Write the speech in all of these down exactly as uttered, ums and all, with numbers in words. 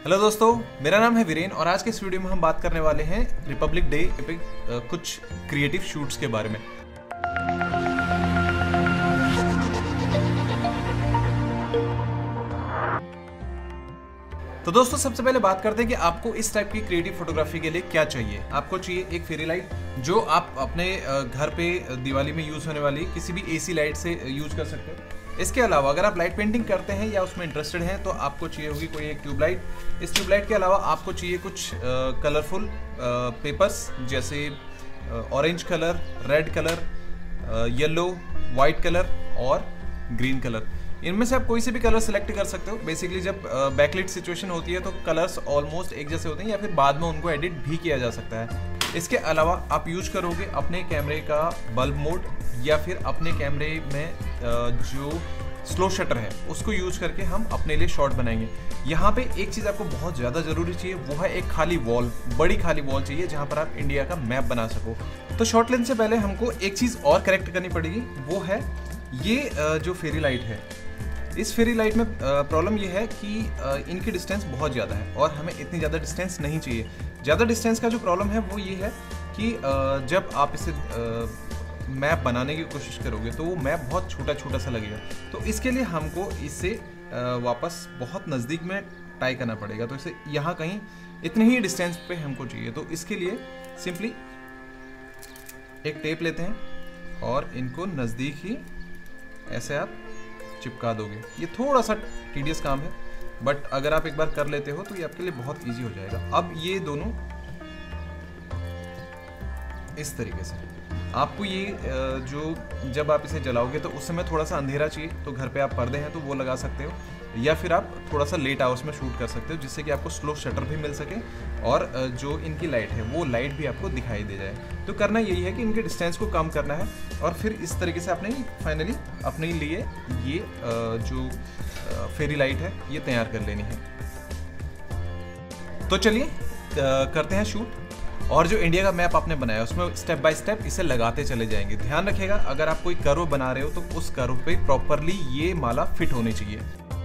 Hello दोस्तों, मेरा नाम है वीरेन और आज के इस वीडियो में हम बात करने वाले हैं रिपब्लिक डे पे कुछ क्रिएटिव शूट्स के बारे में। तो दोस्तों सबसे पहले बात करते हैं कि आपको इस टाइप की क्रिएटिव फोटोग्राफी के लिए क्या चाहिए। आपको चाहिए एक फेरी लाइट जो आप अपने घर पे दिवाली में यूज होने वाली किसी भी एसी लाइट से यूज कर सकते हो। इसके अलावा अगर आप लाइट पेंटिंग करते हैं या उसमें इंटरेस्टेड हैं तो आपको चाहिए होगी कोई एक ट्यूबलाइट। इस ट्यूबलाइट के अलावा आपको चाहिए कुछ कलरफुल पेपर्स जैसे orange colour, red colour, yellow, white colour और ग्रीन कलर। इनमें से आप कोई से भी कलर सेलेक्ट कर सकते हो। बेसिकली जब बैकलाइट सिचुएशन होती है तो कलर्स ऑलमोस्ट एक जैसे होते हैं या फिर बाद में उनको एडिट भी किया जा सकता है। इसके अलावा आप यूज करोगे अपने कैमरे का बल्ब मोड या फिर अपने कैमरे में जो स्लो शटर है उसको यूज करके हम अपने लिए शॉट बनाएंगे। यहाँ पे एक चीज़ आपको बहुत ज़्यादा ज़रूरी चाहिए, वो है एक खाली वॉल, बड़ी खाली वॉल चाहिए जहाँ पर आप इंडिया का मैप बना सको। तो शॉर्ट लेंस से पहले हमको एक चीज़ और करेक्ट करनी पड़ेगी, वो है ये जो फेरी लाइट है। इस फेरी लाइट में प्रॉब्लम ये है कि इनकी डिस्टेंस बहुत ज़्यादा है और हमें इतनी ज़्यादा डिस्टेंस नहीं चाहिए। ज़्यादा डिस्टेंस का जो प्रॉब्लम है वो ये है कि जब आप इसे मैप बनाने की कोशिश करोगे तो वो मैप बहुत छोटा छोटा सा लगेगा। तो इसके लिए हमको इसे वापस बहुत नज़दीक में टाई करना पड़ेगा। तो इसे यहाँ कहीं इतने ही डिस्टेंस पे हमको चाहिए। तो इसके लिए सिंपली एक टेप लेते हैं और इनको नज़दीक ही ऐसे आप चिपका दोगे। ये थोड़ा सा टीडियस काम है बट अगर आप एक बार कर लेते हो तो ये आपके लिए बहुत इजी हो जाएगा। अब ये दोनों इस तरीके से आपको ये जो जब आप इसे जलाओगे तो उस समय थोड़ा सा अंधेरा चाहिए, तो घर पे आप पर्दे हैं तो वो लगा सकते हो या फिर आप थोड़ा सा लेट आवर्स में शूट कर सकते हो जिससे कि आपको स्लो शटर भी मिल सके और जो इनकी लाइट है वो लाइट भी आपको दिखाई दे जाए। तो करना यही है कि इनके डिस्टेंस को कम करना है और फिर इस तरीके से आपने फाइनली अपने लिए ये जो फेरी लाइट है ये तैयार कर लेनी है। तो चलिए करते हैं शूट। और जो इंडिया का मैप आपने बनाया उसमें स्टेप बाय स्टेप इसे लगाते चले जाएंगे। ध्यान रखिएगा अगर आप कोई कर्व बना रहे हो तो उस कर्व पे प्रॉपरली ये माला फिट होनी चाहिए।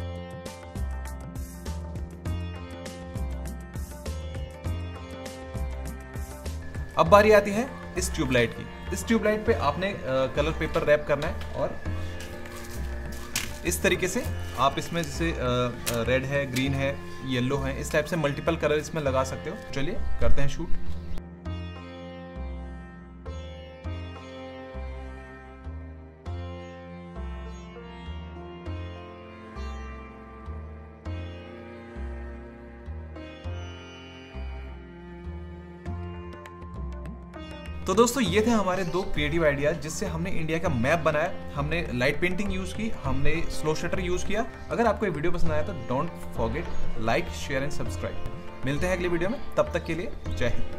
अब बारी आती है इस ट्यूबलाइट की। इस ट्यूबलाइट पे आपने कलर पेपर रैप करना है और इस तरीके से आप इसमें जैसे रेड है, ग्रीन है, येलो है, इस टाइप से मल्टीपल कलर इसमें लगा सकते हो। चलिए करते हैं शूट। तो दोस्तों ये थे हमारे दो क्रिएटिव आइडियाज जिससे हमने इंडिया का मैप बनाया। हमने लाइट पेंटिंग यूज की, हमने स्लो शटर यूज किया। अगर आपको ये वीडियो पसंद आया तो don't forget like, share and subscribe. मिलते हैं अगली वीडियो में, तब तक के लिए जय हिंद।